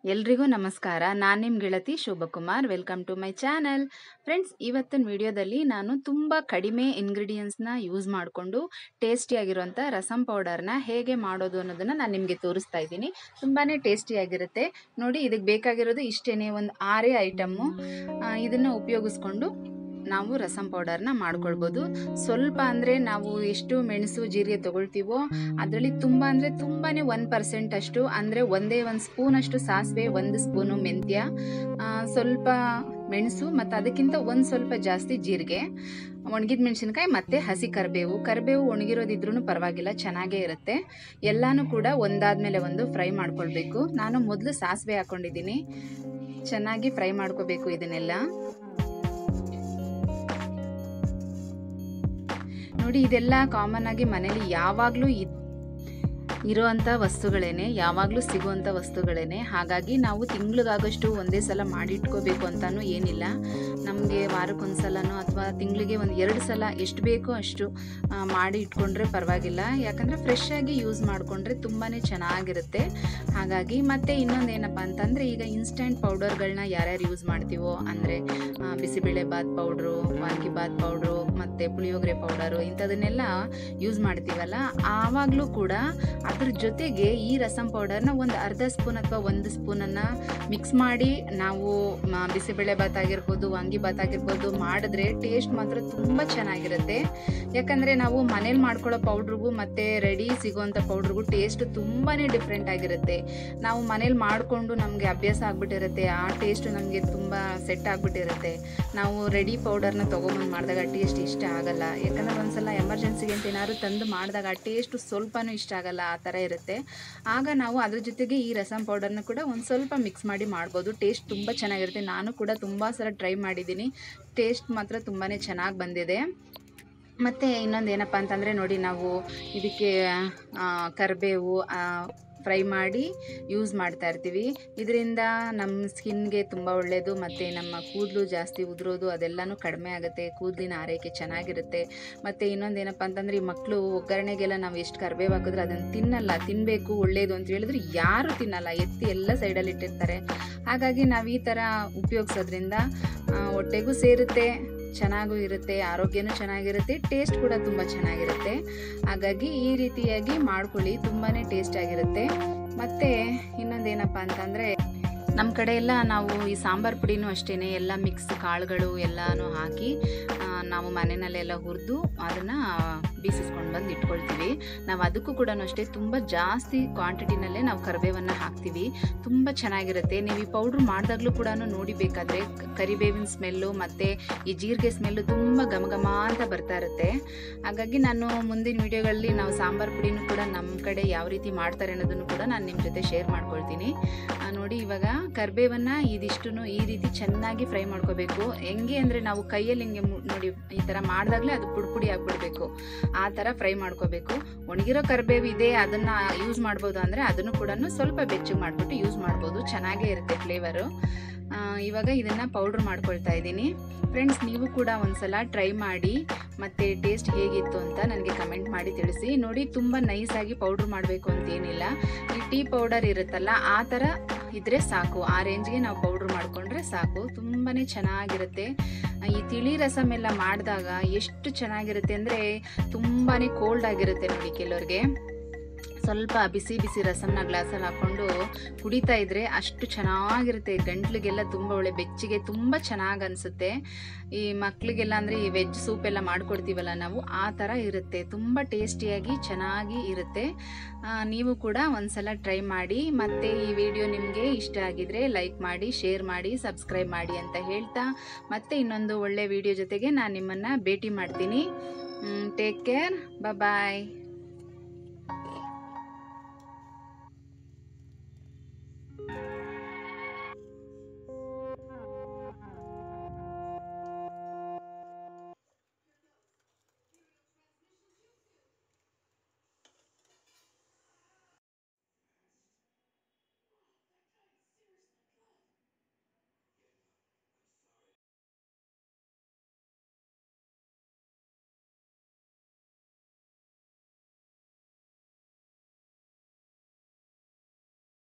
ಎಲ್ರಿಗೂ ನಮಸ್ಕಾರ. ನಾನು ನಿಮ್ಮ ಗೆಳತಿ Shobhakumar. Welcome to my channel. Friends, ಇವತ್ತಿನ ವಿಡಿಯೋದಲ್ಲಿ ನಾನು ತುಂಬ ಕಡಿಮೆ ಇಂಗ್ರೀಡಿಯೆಂಟ್ಸ್ನ ಯೂಸ್ ಮಾಡಿಕೊಂಡು ಟೇಸ್ಟಿಯಾಗಿರುವಂಥ ರಸಂ ಪೌಡರ್ನ ಹೇಗೆ ಮಾಡೋದು ಅನ್ನೋದನ್ನು ನಾನು ನಿಮಗೆ ತೋರಿಸ್ತಾ ಇದ್ದೀನಿ. ತುಂಬಾ ಟೇಸ್ಟಿಯಾಗಿರುತ್ತೆ. ನೋಡಿ, ಇದಕ್ಕೆ ಬೇಕಾಗಿರೋದು ಇಷ್ಟೇ, ಒಂದು 6 ಐಟಮ್ಮು. ಇದನ್ನು ಉಪಯೋಗಿಸ್ಕೊಂಡು ನಾವು ರಸಂ ಪೌಡರ್ನ ಮಾಡ್ಕೊಳ್ಬೋದು. ಸ್ವಲ್ಪ ಅಂದರೆ ನಾವು ಎಷ್ಟು ಮೆಣಸು ಜೀರಿಗೆ ತೊಗೊಳ್ತೀವೋ ಅದರಲ್ಲಿ ತುಂಬ ಅಂದರೆ ತುಂಬಾ 1% ಅಷ್ಟು, ಅಂದರೆ ಒಂದೇ 1 ಸ್ಪೂನಷ್ಟು ಸಾಸಿವೆ, 1 ಸ್ಪೂನು ಮೆಂತ್ಯ, ಸ್ವಲ್ಪ ಮೆಣಸು ಮತ್ತು ಅದಕ್ಕಿಂತ ಒಂದು ಸ್ವಲ್ಪ ಜಾಸ್ತಿ ಜೀರಿಗೆ, ಒಣಗಿದ ಮೆಣಸಿನ್ಕಾಯಿ ಮತ್ತು ಹಸಿ ಕರಿಬೇವು ಒಣಗಿರೋದಿದ್ರೂ ಪರವಾಗಿಲ್ಲ, ಚೆನ್ನಾಗೇ ಇರುತ್ತೆ. ಎಲ್ಲನೂ ಕೂಡ ಒಂದಾದ್ಮೇಲೆ ಒಂದು ಫ್ರೈ ಮಾಡ್ಕೊಳ್ಬೇಕು. ನಾನು ಮೊದಲು ಸಾಸಿವೆ ಹಾಕ್ಕೊಂಡಿದ್ದೀನಿ. ಚೆನ್ನಾಗಿ ಫ್ರೈ ಮಾಡ್ಕೋಬೇಕು ಇದನ್ನೆಲ್ಲ. ನೋಡಿ, ಇದೆಲ್ಲ ಕಾಮನ್ ಆಗಿ ಮನೇಲಿ ಯಾವಾಗಲೂ ಇರೋವಂಥ ವಸ್ತುಗಳೇನೆ, ಯಾವಾಗಲೂ ಸಿಗುವಂಥ ವಸ್ತುಗಳೇನೆ. ಹಾಗಾಗಿ ನಾವು ತಿಂಗಳಿಗಾಗಷ್ಟು ಒಂದೇ ಸಲ ಮಾಡಿಟ್ಕೋಬೇಕು ಅಂತಲೂ ಏನಿಲ್ಲ. ನಮಗೆ ವಾರಕ್ಕೊಂದ್ಸಲನೋ ಅಥವಾ ತಿಂಗಳಿಗೆ 1-2 ಸಲ ಎಷ್ಟು ಬೇಕೋ ಅಷ್ಟು ಮಾಡಿ ಇಟ್ಕೊಂಡ್ರೆ ಪರವಾಗಿಲ್ಲ. ಯಾಕಂದರೆ ಫ್ರೆಶ್ ಆಗಿ ಯೂಸ್ ಮಾಡಿಕೊಂಡ್ರೆ ತುಂಬಾ ಚೆನ್ನಾಗಿರುತ್ತೆ. ಹಾಗಾಗಿ ಮತ್ತೆ ಇನ್ನೊಂದೇನಪ್ಪ ಅಂತಂದರೆ, ಈಗ ಇನ್ಸ್ಟಂಟ್ ಪೌಡರ್ಗಳನ್ನ ಯಾರ್ಯಾರು ಯೂಸ್ ಮಾಡ್ತೀವೋ, ಅಂದರೆ ಬಿಸಿಬೇಳೆ ಬಾತ್ ಪೌಡ್ರು, ವಾಂಗಿಬಾತ್ ಪೌಡ್ರು ಮತ್ತು ಪುಳಿಯೋಗರೆ ಪೌಡರು ಇಂಥದನ್ನೆಲ್ಲ ಯೂಸ್ ಮಾಡ್ತೀವಲ್ಲ, ಆವಾಗಲೂ ಕೂಡ ಅದ್ರ ಜೊತೆಗೆ ಈ ರಸಂ ಪೌಡರ್ನ ಒಂದು ಅರ್ಧ ಸ್ಪೂನ್ ಅಥವಾ 1 ಸ್ಪೂನನ್ನು ಮಿಕ್ಸ್ ಮಾಡಿ ನಾವು ಬಿಸಿಬೇಳೆ ಬಾತ್ ಆಗಿರ್ಬೋದು, ವಾಂಗಿಬಾತ್ ಆಗಿರ್ಬೋದು ಮಾಡಿದ್ರೆ ಟೇಸ್ಟ್ ಮಾತ್ರ ತುಂಬ ಚೆನ್ನಾಗಿರುತ್ತೆ. ಯಾಕಂದರೆ ನಾವು ಮನೇಲಿ ಮಾಡ್ಕೊಳ್ಳೋ ಪೌಡ್ರಿಗೂ ಮತ್ತು ರೆಡಿ ಸಿಗೋವಂಥ ಪೌಡ್ರಿಗೂ ಟೇಸ್ಟ್ ತುಂಬಾ ಡಿಫ್ರೆಂಟ್ ಆಗಿರುತ್ತೆ. ನಾವು ಮನೇಲಿ ಮಾಡಿಕೊಂಡು ನಮಗೆ ಅಭ್ಯಾಸ ಆಗಿಬಿಟ್ಟಿರುತ್ತೆ, ಆ ಟೇಸ್ಟ್ ನಮಗೆ ತುಂಬ ಸೆಟ್ ಆಗಿಬಿಟ್ಟಿರುತ್ತೆ. ನಾವು ರೆಡಿ ಪೌಡರ್ನ ತೊಗೊಂಬಂದು ಮಾಡಿದಾಗ ಟೇಸ್ಟ್ ಇಷ್ಟ ಆಗಲ್ಲ. ಯಾಕಂದರೆ ಒಂದ್ಸಲ ಎಮರ್ಜೆನ್ಸಿಗೆ ಅಂತ ಏನಾದ್ರು ತಂದು ಮಾಡಿದಾಗ ಆ ಟೇಸ್ಟು ಸ್ವಲ್ಪನೂ ಇಷ್ಟ ಆಗಲ್ಲ, ಆ ಥರ ಇರುತ್ತೆ. ಆಗ ನಾವು ಅದ್ರ ಜೊತೆಗೆ ಈ ರಸಂ ಪೌಡರ್ನ ಕೂಡ ಒಂದು ಸ್ವಲ್ಪ ಮಿಕ್ಸ್ ಮಾಡಿ ಮಾಡ್ಬೋದು. ಟೇಸ್ಟ್ ತುಂಬ ಚೆನ್ನಾಗಿರುತ್ತೆ. ನಾನು ಕೂಡ ತುಂಬ ಸಲ ಟ್ರೈ ಮಾಡಿದ್ದೀನಿ. ಟೇಸ್ಟ್ ಮಾತ್ರ ತುಂಬಾ ಚೆನ್ನಾಗಿ ಬಂದಿದೆ. ಮತ್ತು ಇನ್ನೊಂದು ಏನಪ್ಪ ಅಂತಂದರೆ, ನೋಡಿ, ನಾವು ಇದಕ್ಕೆ ಕರಿಬೇವು ಫ್ರೈ ಮಾಡಿ ಯೂಸ್ ಮಾಡ್ತಾ ಇರ್ತೀವಿ. ಇದರಿಂದ ನಮ್ಮ ಸ್ಕಿನ್ಗೆ ತುಂಬ ಒಳ್ಳೆಯದು. ಮತ್ತು ನಮ್ಮ ಕೂದಲು ಜಾಸ್ತಿ ಉದುರೋದು ಅದೆಲ್ಲನೂ ಕಡಿಮೆ ಆಗುತ್ತೆ. ಕೂದಲಿನ ಆರೈಕೆ ಚೆನ್ನಾಗಿರುತ್ತೆ. ಮತ್ತು ಇನ್ನೊಂದೇನಪ್ಪ ಅಂತಂದರೆ, ಈ ಮಕ್ಕಳು ಒಗ್ಗರಣೆಗೆಲ್ಲ ನಾವು ಎಷ್ಟು ಕರಿಬೇವು ಹಾಕಿದ್ರೆ ಅದನ್ನು ತಿನ್ನಬೇಕು, ಒಳ್ಳೆಯದು ಅಂತ ಹೇಳಿದ್ರು ಯಾರೂ ತಿನ್ನಲ್ಲ, ಎತ್ತಿ ಎಲ್ಲ ಸೈಡಲ್ಲಿ ಇಟ್ಟಿರ್ತಾರೆ. ಹಾಗಾಗಿ ನಾವು ಈ ಥರ ಉಪಯೋಗಿಸೋದ್ರಿಂದ ಹೊಟ್ಟೆಗೂ ಸೇರುತ್ತೆ, ಚೆನ್ನಾಗೂ ಇರುತ್ತೆ, ಆರೋಗ್ಯನೂ ಚೆನ್ನಾಗಿರುತ್ತೆ, ಟೇಸ್ಟ್ ಕೂಡ ತುಂಬ ಚೆನ್ನಾಗಿರುತ್ತೆ. ಹಾಗಾಗಿ ಈ ರೀತಿಯಾಗಿ ಮಾಡ್ಕೊಳ್ಳಿ, ತುಂಬಾ ಟೇಸ್ಟ್ ಆಗಿರುತ್ತೆ. ಮತ್ತು ಇನ್ನೊಂದೇನಪ್ಪ ಅಂತಂದರೆ, ನಮ್ಮ ಕಡೆ ಎಲ್ಲ ನಾವು ಈ ಸಾಂಬಾರು ಪುಡಿನೂ ಅಷ್ಟೇ, ಎಲ್ಲ ಮಿಕ್ಸ್ ಕಾಳುಗಳು ಎಲ್ಲನೂ ಹಾಕಿ ನಾವು ಮನೆಯಲ್ಲೆಲ್ಲ ಹುರಿದು ಅದನ್ನು ಬೀಸಿಸ್ಕೊಂಡು ಬಂದು ಇಟ್ಕೊಳ್ತೀವಿ. ನಾವು ಅದಕ್ಕೂ ಕೂಡ ಅಷ್ಟೇ ತುಂಬ ಜಾಸ್ತಿ ಕ್ವಾಂಟಿಟಿನಲ್ಲೇ ನಾವು ಕರಿಬೇವನ್ನು ಹಾಕ್ತೀವಿ. ತುಂಬ ಚೆನ್ನಾಗಿರುತ್ತೆ. ನೀವು ಈ ಪೌಡ್ರ್ ಮಾಡಿದಾಗಲೂ ಕೂಡ ನೋಡಿ, ಬೇಕಾದರೆ ಕರಿಬೇವಿನ ಸ್ಮೆಲ್ಲು ಮತ್ತು ಈ ಜೀರಿಗೆ ಸ್ಮೆಲ್ಲು ತುಂಬ ಘಮ ಅಂತ ಬರ್ತಾ ಇರುತ್ತೆ. ಹಾಗಾಗಿ ನಾನು ಮುಂದಿನ ವೀಡಿಯೋಗಳಲ್ಲಿ ನಾವು ಸಾಂಬಾರು ಪುಡಿನೂ ಕೂಡ ನಮ್ಮ ಕಡೆ ಯಾವ ರೀತಿ ಮಾಡ್ತಾರೆ ಅನ್ನೋದನ್ನು ಕೂಡ ನಾನು ನಿಮ್ಮ ಜೊತೆ ಶೇರ್ ಮಾಡ್ಕೊಳ್ತೀನಿ. ನೋಡಿ, ಇವಾಗ ಕರಿಬೇವನ್ನು ಇದಿಷ್ಟನ್ನು ಈ ರೀತಿ ಚೆನ್ನಾಗಿ ಫ್ರೈ ಮಾಡ್ಕೋಬೇಕು. ಹೆಂಗೆ ಅಂದರೆ, ನಾವು ಕೈಯಲ್ಲಿ ಹಿಂಗೆ ನೋಡಿ ಈ ಥರ ಮಾಡಿದಾಗಲೇ ಅದು ಪುಡಿ ಆಗಿಬಿಡ್ಬೇಕು, ಆ ಥರ ಫ್ರೈ ಮಾಡ್ಕೋಬೇಕು. ಒಣಗಿರೋ ಕರಿಬೇವು ಇದೆ, ಅದನ್ನು ಯೂಸ್ ಮಾಡ್ಬೋದು. ಅಂದರೆ ಅದನ್ನು ಕೂಡ ಸ್ವಲ್ಪ ಬೆಚ್ಚಗೆ ಮಾಡಿಬಿಟ್ಟು ಯೂಸ್ ಮಾಡ್ಬೋದು, ಚೆನ್ನಾಗೇ ಇರುತ್ತೆ ಫ್ಲೇವರು. ಇವಾಗ ಇದನ್ನು ಪೌಡ್ರ್ ಮಾಡ್ಕೊಳ್ತಾ ಇದ್ದೀನಿ. ಫ್ರೆಂಡ್ಸ್, ನೀವು ಕೂಡ ಒಂದ್ಸಲ ಟ್ರೈ ಮಾಡಿ ಮತ್ತು ಟೇಸ್ಟ್ ಹೇಗಿತ್ತು ಅಂತ ನನಗೆ ಕಮೆಂಟ್ ಮಾಡಿ ತಿಳಿಸಿ. ನೋಡಿ, ತುಂಬ ನೈಸಾಗಿ ಪೌಡ್ರ್ ಮಾಡಬೇಕು ಅಂತೇನಿಲ್ಲ. ಈ ಟೀ ಪೌಡರ್ ಇರುತ್ತಲ್ಲ, ಆ ಥರ ಇದ್ದರೆ ಸಾಕು. ಆ ರೇಂಜ್ಗೆ ನಾವು ಪೌಡ್ರ್ ಮಾಡಿಕೊಂಡ್ರೆ ಸಾಕು, ತುಂಬಾ ಚೆನ್ನಾಗಿರುತ್ತೆ. ಈ ತಿಳಿ ರಸಂ ಎಲ್ಲ ಮಾಡಿದಾಗ ಎಷ್ಟು ಚೆನ್ನಾಗಿರುತ್ತೆ ಅಂದರೆ, ತುಂಬಾ ಕೋಲ್ಡ್ ಆಗಿರುತ್ತೆ. ನೋಡಿ, ಕೆಲವ್ರಿಗೆ ಸ್ವಲ್ಪ ಬಿಸಿ ರಸಂನ ಗ್ಲಾಸಲ್ಲಿ ಹಾಕ್ಕೊಂಡು ಕುಡಿತಾ ಇದ್ದರೆ ಅಷ್ಟು ಚೆನ್ನಾಗಿರುತ್ತೆ. ಗಂಟ್ಲಿಗೆಲ್ಲ ತುಂಬ ಒಳ್ಳೆ ಬೆಚ್ಚಗೆ ತುಂಬ ಚೆನ್ನಾಗಿ ಅನಿಸುತ್ತೆ. ಈ ಮಕ್ಕಳಿಗೆಲ್ಲ ಅಂದರೆ ಈ ವೆಜ್ ಸೂಪ್ ಎಲ್ಲ ಮಾಡಿಕೊಡ್ತೀವಲ್ಲ ನಾವು, ಆ ಥರ ಇರುತ್ತೆ. ತುಂಬ ಟೇಸ್ಟಿಯಾಗಿ ಚೆನ್ನಾಗಿ ಇರುತ್ತೆ. ನೀವು ಕೂಡ ಒಂದ್ಸಲ ಟ್ರೈ ಮಾಡಿ. ಮತ್ತು ಈ ವಿಡಿಯೋ ನಿಮಗೆ ಇಷ್ಟ ಆಗಿದರೆ ಲೈಕ್ ಮಾಡಿ, ಶೇರ್ ಮಾಡಿ, ಸಬ್ಸ್ಕ್ರೈಬ್ ಮಾಡಿ ಅಂತ ಹೇಳ್ತಾ, ಮತ್ತೆ ಇನ್ನೊಂದು ಒಳ್ಳೆ ವಿಡಿಯೋ ಜೊತೆಗೆ ನಾನು ನಿಮ್ಮನ್ನು ಭೇಟಿ ಮಾಡ್ತೀನಿ. ಟೇಕ್ ಕೇರ್, ಬಾಯ್.